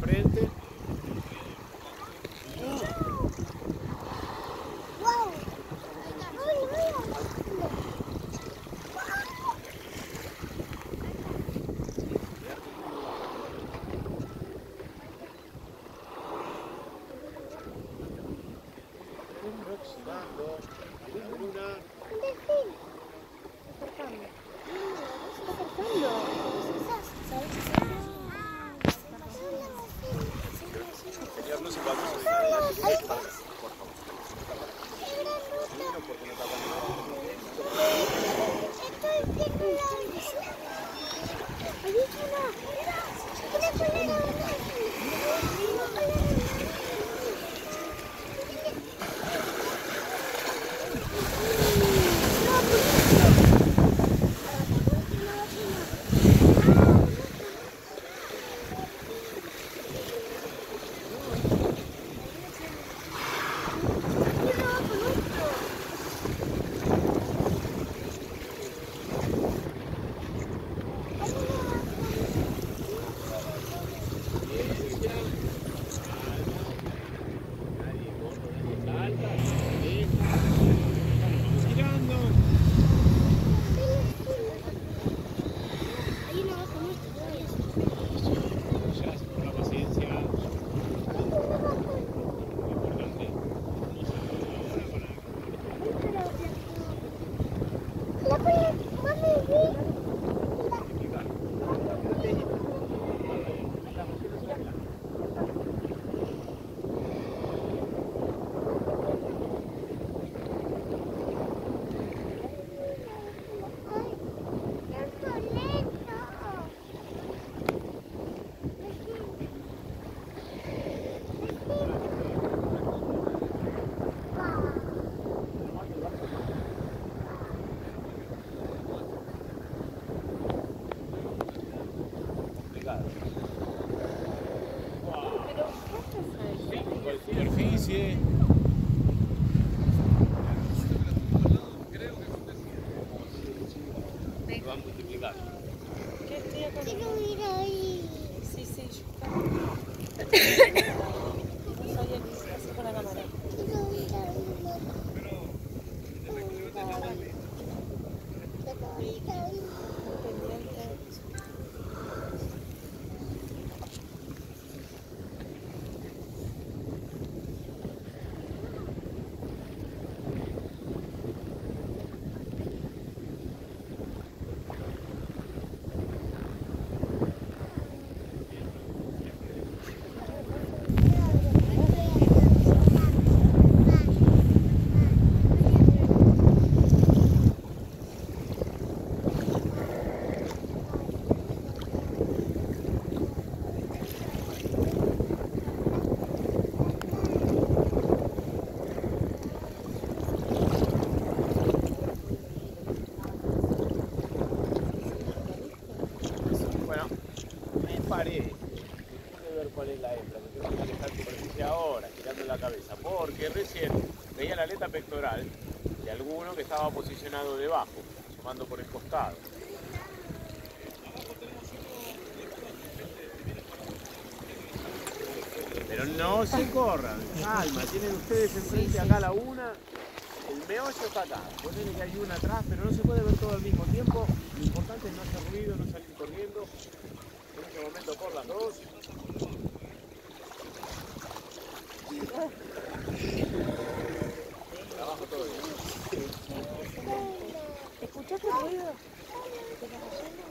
frente. Aproximando la luna. Un delfín. Acercando. Se está acercando. Señor, no se va a hacer adelante con esto, por favor. No, porque no está pasando. Estoy viendo la... Ahí está una. Una colera, una colera. Superficie. Lo va a multiplicar. Quiero ir ahí. Sí, sí, yo también. No sabía que se hace con la cámara. Quiero ir ahí. Bueno, me paré. Déjame ver cuál es la hembra, que tengo que manejar superficie ahora, girando la cabeza, porque recién veía la aleta pectoral de alguno que estaba posicionado debajo, asomando por el costado. Pero no se corran, calma, tienen ustedes enfrente acá la una, el meollo está acá, ponele que hay una atrás, pero no se puede ver todo al mismo tiempo, lo importante es no hacer ruido, no salir corriendo, en este momento por las dos. Trabajo todo bien. ¿Escuchaste el ruido de la ballena?